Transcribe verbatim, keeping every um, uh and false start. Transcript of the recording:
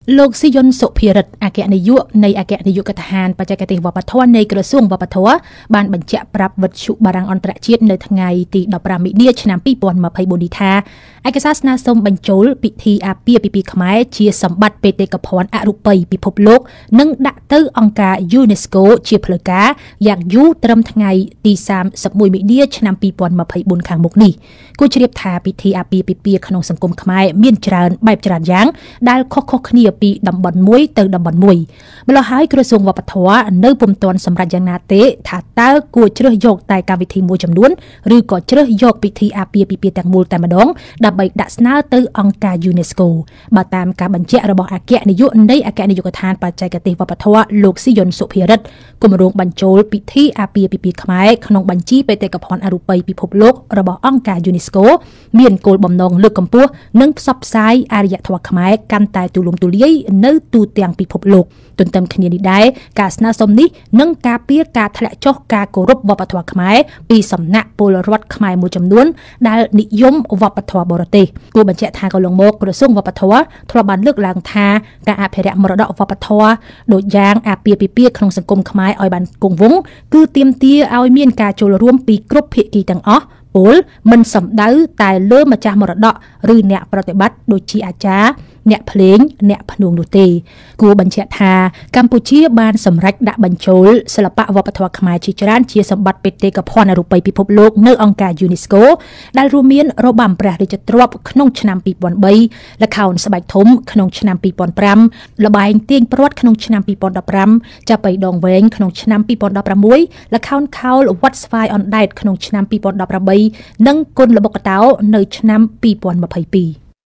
លោកស៊ីយុនសុភិរិទ្ធអគ្គនាយកនៃអគ្គនាយកដ្ឋានបច្ចេកទេសវប្បធម៌នៃក្រសួងវប្បធម៌បានបញ្ជាក់ប្រាប់វិទ្យុបារាំងអន្តរជាតិនៅថ្ងៃទីដប់ប្រាំមីនាឆ្នាំពីរពាន់ម្ភៃបួននេះថាឯកសារស្នើសុំបញ្ចូលពិធីអាពាហ៍ពិពាហ៍ខ្មែរជាសម្បត្តិបេតិកភណ្ឌអរូបីពិភពលោកនិងដាក់ទៅអង្គការ UNESCO ជាផ្លូវការយ៉ាងយូរត្រឹមថ្ងៃទីសាមសិបមួយមីនាឆ្នាំពីរពាន់ម្ភៃបួនខាងមុខនេះគូជ្រាបថាពិធីអាពាហ៍ពិពាហ៍ក្នុងសង្គមខ្មែរមានច្រើនបែបច្រើនយ៉ាងដែលខុសៗគ្នាពីតំបន់មួយទៅតំបន់មួយម្ល៉េះហើយក្រសួងវប្បធម៌នៅពុំទាន់សម្រេចយ៉ាងណាទេថាតើគួរជ្រើសយកតែកម្មវិធីមួយចំនួនឬក៏ជ្រើសយកពិធីអាពាហ៍ពិពាហ៍ទាំងមូលតែម្ដងដើម្បីដាក់ស្នើទៅអង្គការ UNESCO បើតាមការបញ្ជាក់របស់អគ្គនាយកនៃអគ្គនាយកដ្ឋានបច្ចេកទេសវប្បធម៌លោកស៊ីយុនសុភិរិទ្ធគម្រោងបញ្ចូលពិធីអាពាហ៍ពិពាហ៍ខ្មែរក្នុងបញ្ជីបេតិកភណ្ឌអរូបីពិភពលោករបស់អង្គការ UNESCO មានគោលបំណងលើកកម្ពស់និងផ្សព្វផ្សាយអរិយធម៌ខ្មែរកាន់តែទូលំទូលាយនៅទូទាំងពិភពលោកទន្ទឹមគ្នានេះដែរការស្នើសុំនេះនឹងការពារការធ្លាក់ចុះការគោរពវប្បធម៌ខ្មែរពីសំណាក់ពលរដ្ឋខ្មែរមួយចំនួនដែលនិយមវប្បធម៌បរទេសគួរបញ្ជាក់ថាកន្លងមកក្រសួងវប្បធម៌ធ្លាប់បានលើកឡើងថាការអភិរក្សមរតកវប្បធម៌ដូចយ៉ាងអាពាហ៍ពិពាហ៍ក្នុងសង្គមខ្មែរឲ្យបានគង់វង្សគឺទាមទារឲ្យមានការចូលរួមពីគ្រប់ភាគីទាំងអស់ពលមិនសំដៅតែលើម្ចាស់មរតកឬអ្នកប្រតិបត្តិដូចជាអាចារ្យអ្នកភ្លេងអ្នកភ្នួងនោះទេគួរបញ្ជាក់ថាកម្ពុជាបានសម្រេចដាក់បញ្ចូលសិល្បៈវប្បធម៌ខ្មែរជាច្រើនជាសម្បត្តិបេតិកភណ្ឌអរូបីពិភពលោកនៅអង្គការ UNESCO ដែលរួមមានរបាំព្រះរាជទ្រព្យក្នុងឆ្នាំពីរពាន់បីល្ខោនស្បែកធំក្នុងឆ្នាំពីរពាន់ប្រាំល្បែងទាញព្រ័ត្រក្នុងឆ្នាំពីរពាន់ដប់ប្រាំចាប៉ីដងវែងក្នុងឆ្នាំពីរពាន់ដប់ប្រាំមួយល្ខោនខោលវត្តស្វាយអណ្ដែតក្នុងឆ្នាំពីរពាន់ដប់ប្រាំបីនិងគុនល្បុក្កតោនៅឆ្នាំពីរពាន់ម្ភៃពីរ